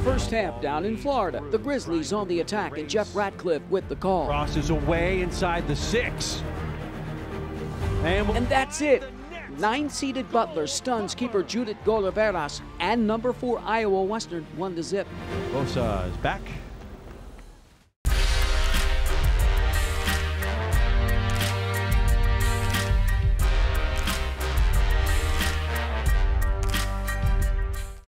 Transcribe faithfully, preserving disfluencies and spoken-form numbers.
First half down in Florida. The Grizzlies on the attack and Jeff Ratcliffe with the call. Crosses away inside the six. And, and that's it. Nine-seeded Butler stuns keeper Judith Goliveras, and number four Iowa Western one to zip. Bosa is back.